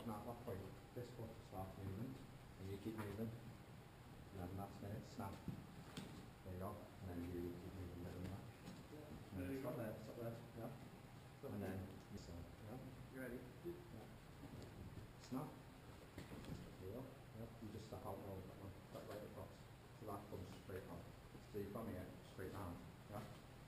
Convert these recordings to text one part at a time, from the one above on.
now at that point, this foot starts moving, and you keep moving, and then last minute, snap. There you go, and then you keep moving a bit more. And stop there, yeah. And then, so, yeah. You ready? Yeah. Snap. There you go, yeah. You just step out over that one, step right across. So that comes straight out. So you from here, straight down, yeah.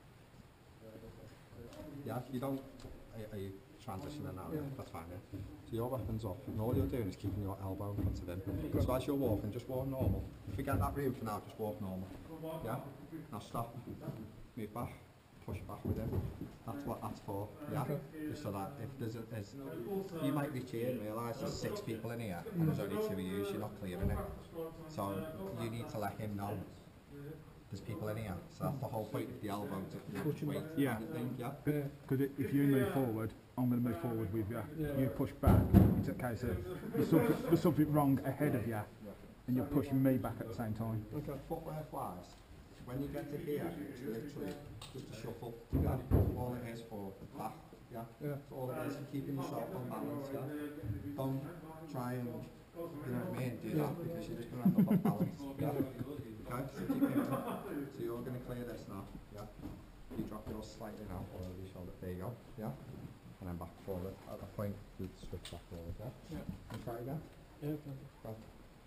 Yeah, you don't, are you transitioning now? Yeah. That's fine, yeah. So your weapon's up, and all you're doing is keeping your elbow in front of him. So as you're walking, just walk normal. Forget that room for now, just walk normal. Yeah? Now stop, move back, push back with him. That's what that's for, yeah? Just so that if there's you might reach here and realise there's 6 people in here, and there's only 2 of you, so you're not clearing it. So you need to let him know there's people in here, so that's the whole point of the elbow to wait. Yeah. Yeah. Because if you move forward, I'm going to move forward with you. You push back. It's a case of there's something wrong ahead of you, and you're pushing me back at the same time. Okay. Footwear wise, when you get to here, it's literally just a shuffle. Yeah. All it is for back. Yeah. That's all it is. Keeping yourself on balance. Yeah. Don't try and, you know what I mean, do that because you're just going to end up off balance. Yeah. Okay, so keep moving. So you're going to clear this now, yeah? You drop yours slightly now, or over your shoulder, there you go, yeah? And then back forward. At that point, you switch back forward, yeah? Yeah. And try again? Yeah, okay. Right.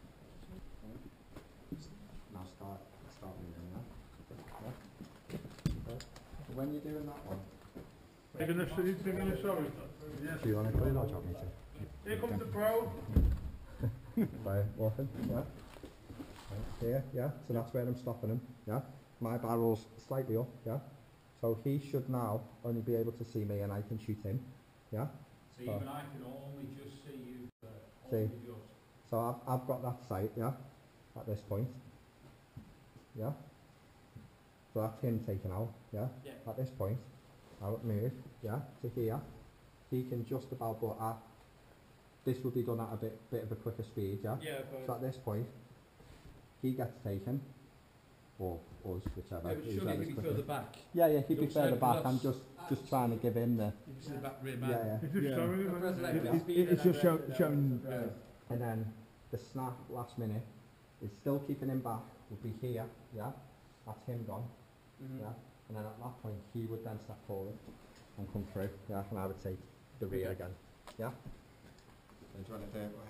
Now start moving, yeah? Okay. So when you're doing that one... You're going to show us? Yes. Do you want to clear or do you want me to? Here comes the pro. By walking, yeah? Here, yeah, so that's where I'm stopping him, yeah. My barrel's slightly up, yeah. So he should now only be able to see me and I can shoot him, yeah. So even I can only just see you, see. So I've got that sight, yeah, at this point, yeah. So that's him taken out, yeah. At this point, I would move, yeah, to here. He can just about, but this will be done at a bit of a quicker speed, yeah. So at this point, he gets taken, or us, whichever. Yeah, but surely he'd be further back. Yeah, he'd be further back. I'm just trying to give him the... You back rear man. It's just showing... And then the snap last minute is still keeping him back, would be here, yeah? That's him gone, yeah? And then at that point, he would then step forward and come through, yeah? And I would take the rear again, yeah? And do you want to do it?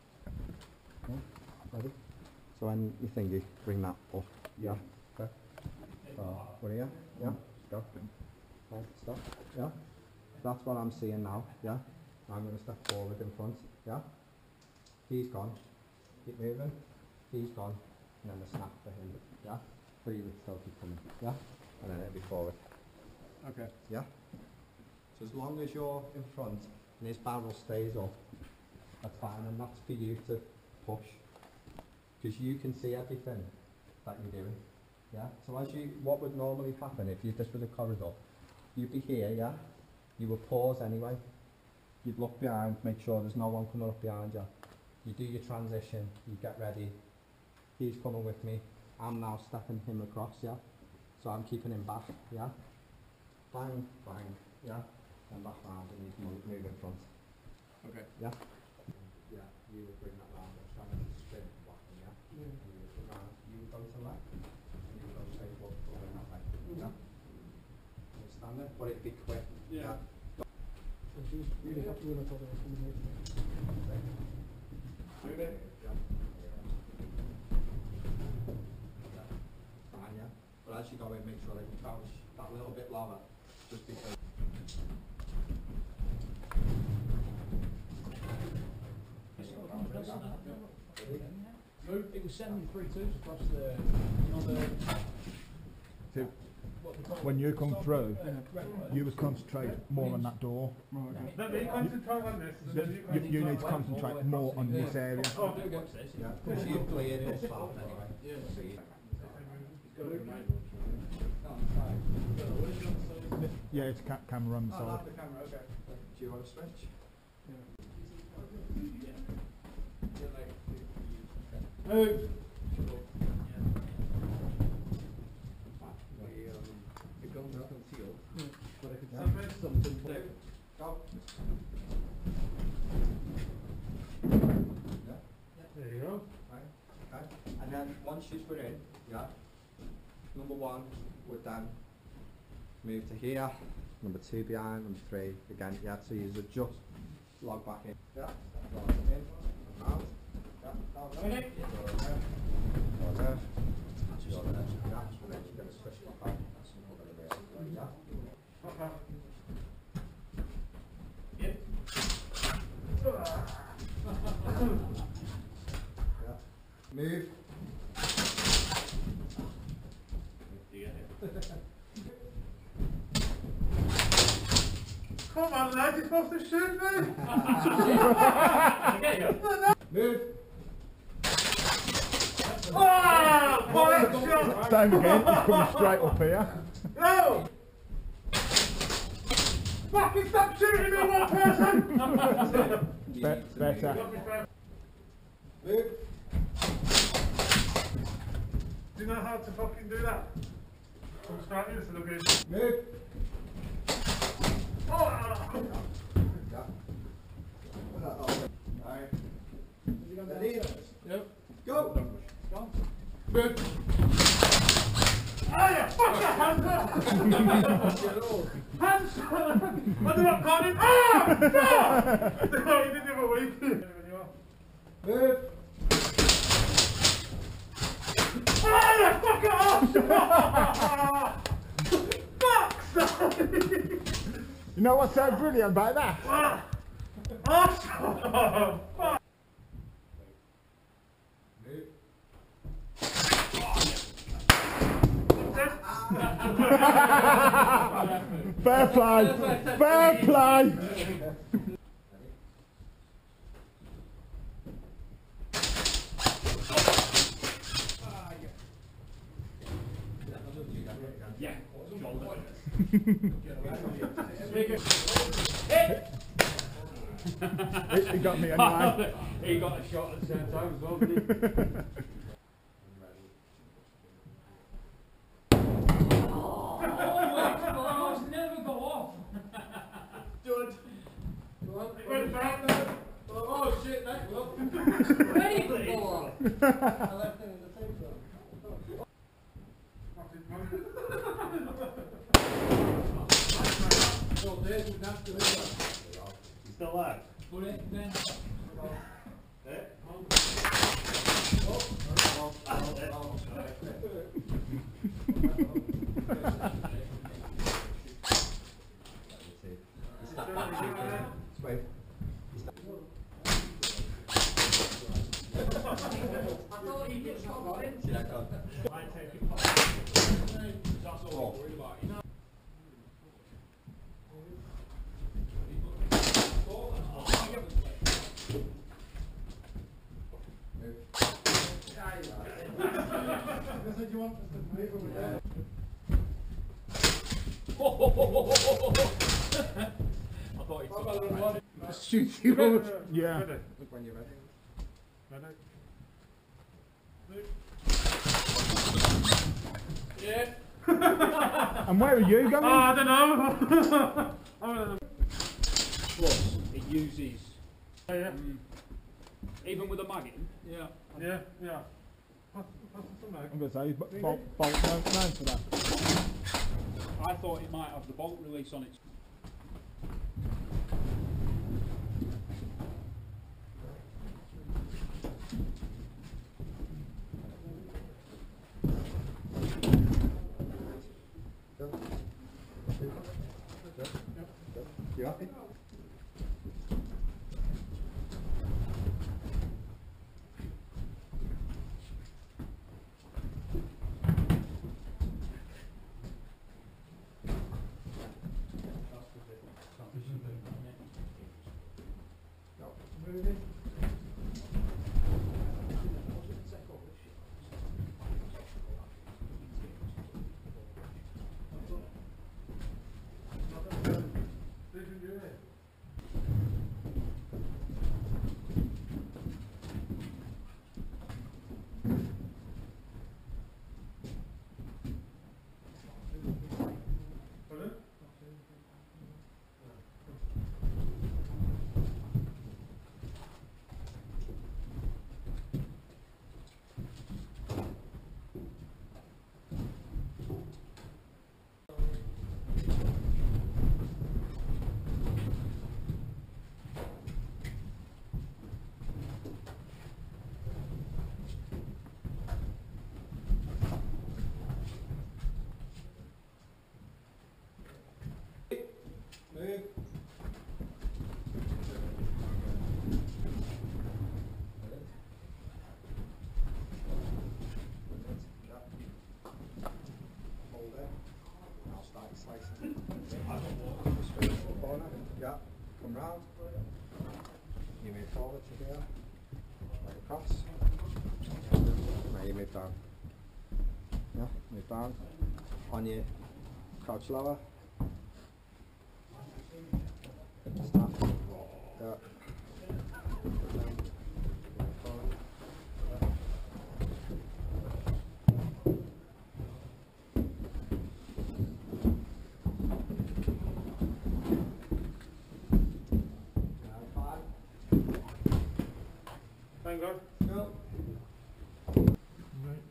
Yeah, ready? So when you think you bring that up, yeah, okay. So, what are you? Yeah, go. Okay, stop, yeah. That's what I'm seeing now, yeah. I'm going to step forward in front, yeah. He's gone, keep moving, he's gone, and then the snap for him, yeah. But he would still keep coming, yeah. And then it'll be forward. Okay. Yeah. So as long as you're in front and his barrel stays up, that's fine, and that's for you to push. Because you can see everything that you're doing, yeah? So as what would normally happen if this was a corridor, you'd be here, yeah? You would pause anyway. You'd look behind, make sure there's no one coming up behind you. You do your transition, you get ready. He's coming with me. I'm now stepping him across, yeah? So I'm keeping him back, yeah? Bang, bang, yeah? And back round and you can move in front. Okay. Yeah? Yeah, you would bring that round and try and spin. You would go to left, and you would go straight up over that way. Yeah? Understand it? But it'd be quick. Yeah. So she's really happy with her father coming here. Move it. Yeah. Fine, yeah. But as you go in, make sure that you crouch that little bit lower, just because. It was 73-2s across the, So when you come through, you would concentrate more on that door. Let me concentrate on this. You need to concentrate more on this area. Yeah, because you've cleared this part anyway. Yeah, it's camera on the side. The camera, okay. Do you want to switch? Move. The gun's concealed, but I could Something. Go. once we're in, yeah, number one, we're done. Move to here, number two behind, number three, again, yeah, so you just log back in. Yeah, log in, out, yeah, out, go there, go there, go there, yeah, and then you're going to switch back out. Yeah. Move. Come on, lad, you're supposed to shoot me! Move. Ah! Bollock shot! Same again, he's coming straight up here. No! Fucking stop shooting me, one person! Better. Move. Do you know how to fucking do that? I'm starting this a little bit. Move. Oh! Yeah. Ready? Yep. Go. Good. Ah, yeah, fuck your hands up! Hands up! I do not call him. Ah! No! No, you didn't have a week. Move. Ah, yeah, fuck it off! Fuck's sake! You know what's so brilliant about that? Ah! Ah! Fuck! Fair play! Fair play! Yeah. He got me anyway. He got a shot at the same time as well, didn't he? Never go off. Good. Went back. Oh shit, that will. Really? I left it in the safe zone. So there's would have to live. Still alive? Put it then. Wait. See that gun? That's all I'm worried about. You know? I thought he took it. Shoot you. Yeah. Look when you're ready. Yeah. And where are you going? I don't know. Plus, it uses, Yeah. even with a mag in. Yeah. Yeah. Yeah. I'm going to say, bolt no for that. I thought it might have the bolt release on it. You happy? over to here, right across. Now you move down. Yeah, move down. On your crouch lower. Stop. Yeah. Thank God. Go. Right.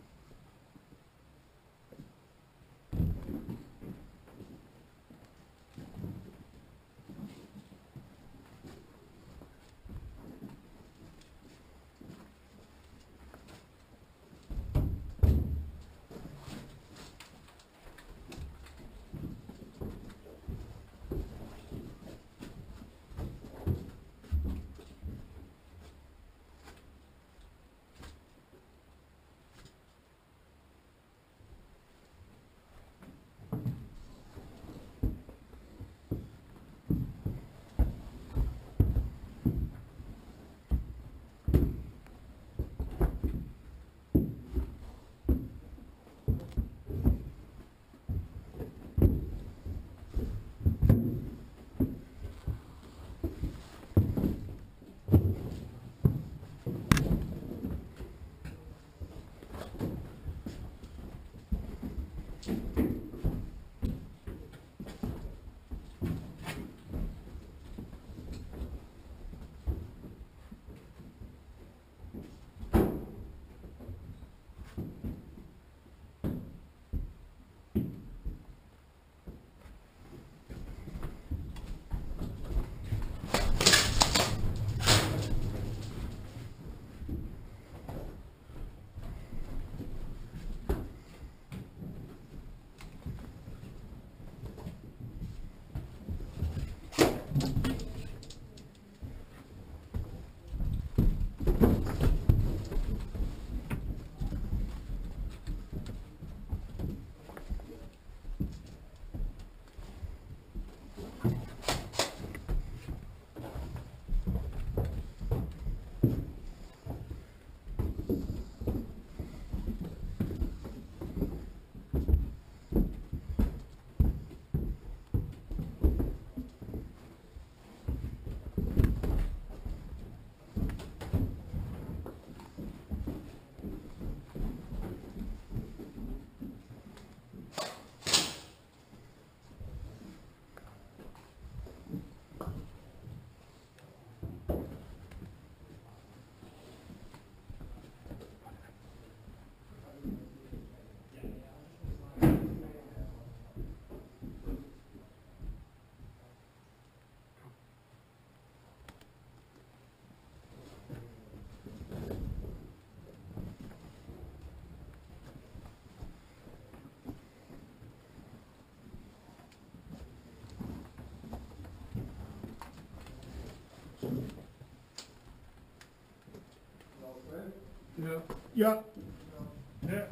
Yeah. Yeah. Yeah.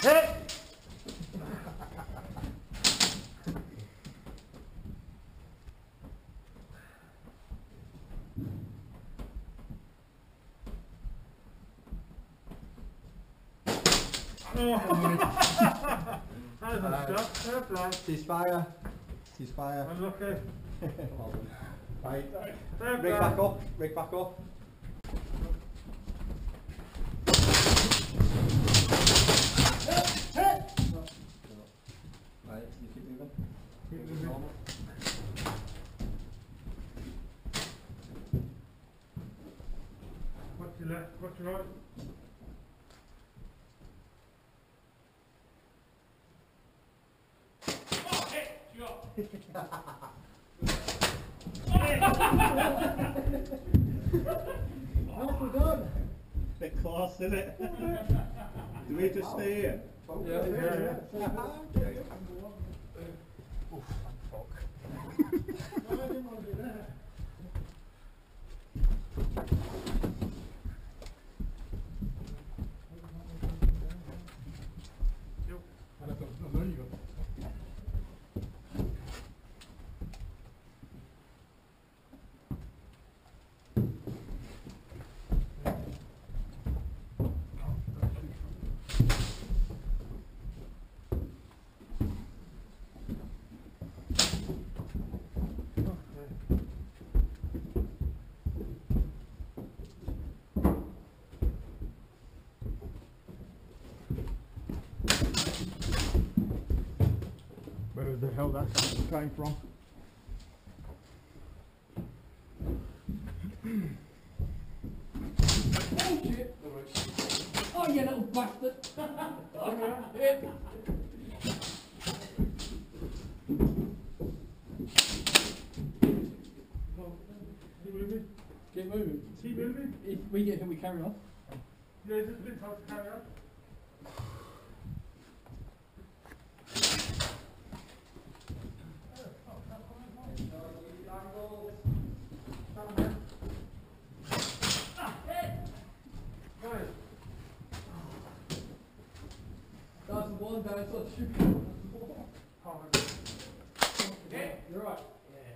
Hey! That was a shot. Fair play. Ceasefire. Ceasefire. Unlucky. Right. Fair play. Rig back up. Rig back up. Right, you keep moving. Keep moving. Normal. Watch your left, watch your right. Oh, hey, shot. Nicely done. Bit close, isn't it? Do we just stay here? Where the hell that sound came from? Oh, you little bastard. Keep moving. Keep moving. Keep moving. If we get him, we carry on. Yeah, just a bit hard to carry on. That's one down, so shoot. Yeah, you're right.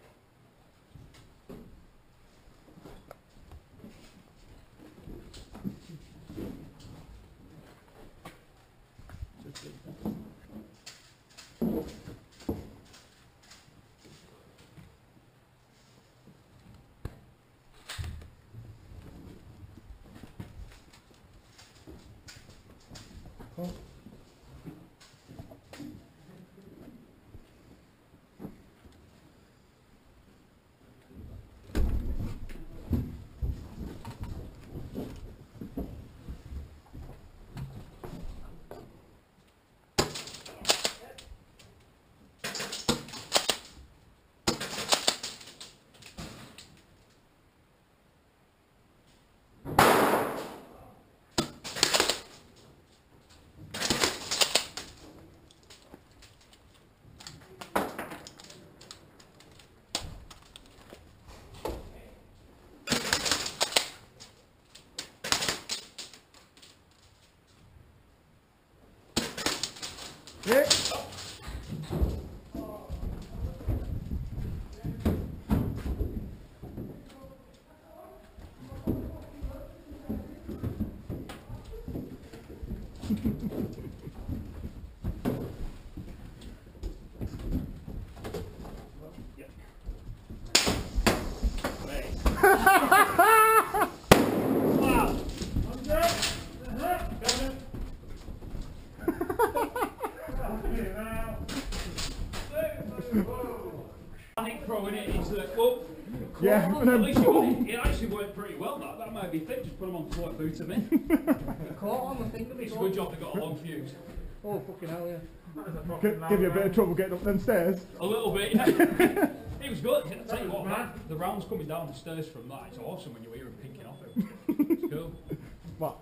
Yeah. Panic throwing it into the club. Yeah, At and then least boom. it actually worked pretty well. That might be thick. Just put them on floor boot them in. Caught on the thing that It's a good job they got a long fuse. Oh, fucking hell, yeah. That was a fucking Give you a bit loud of trouble getting up them stairs. A little bit. Yeah. It was good. I tell you what, the rounds coming down the stairs from that. It's awesome when you hear them pinking off it. It's cool. What?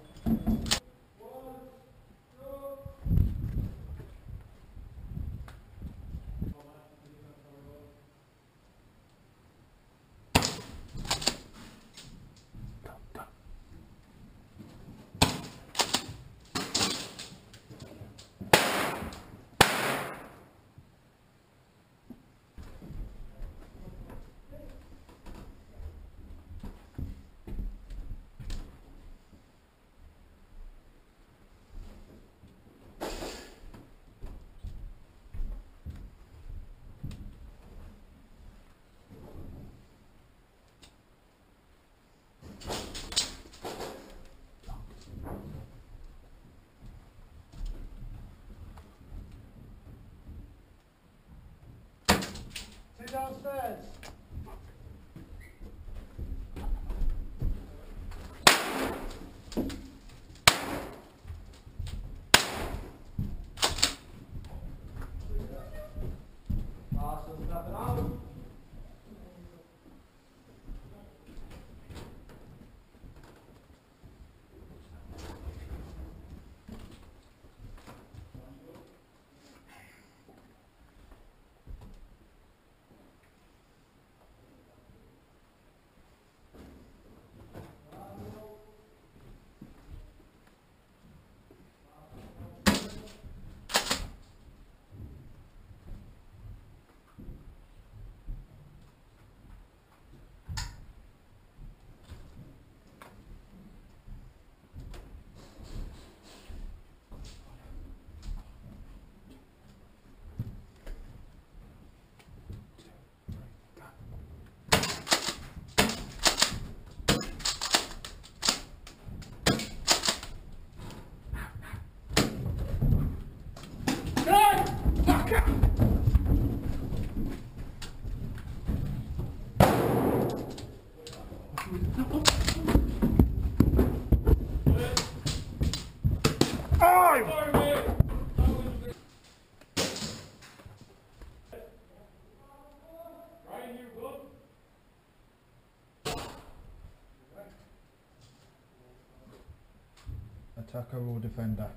Attacker or defender?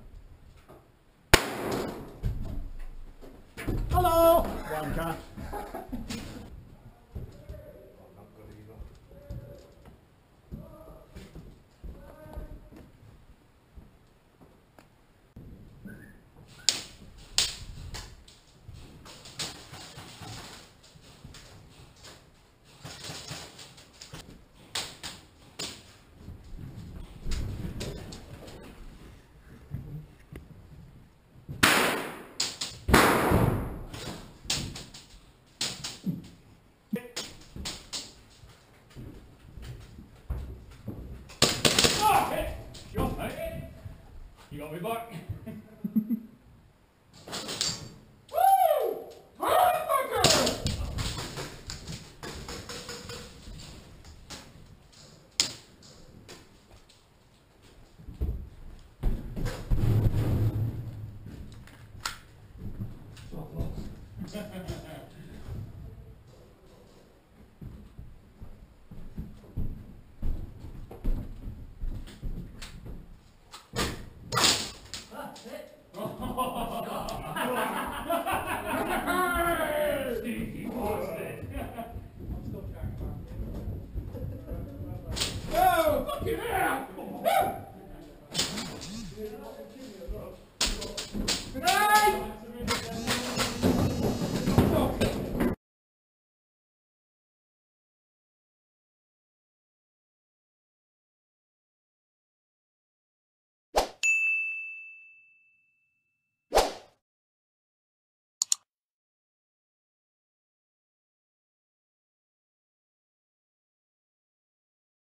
Hello! Wanker. Oh, hit! Shot, mate. You got me back. Woo! Motherfucker!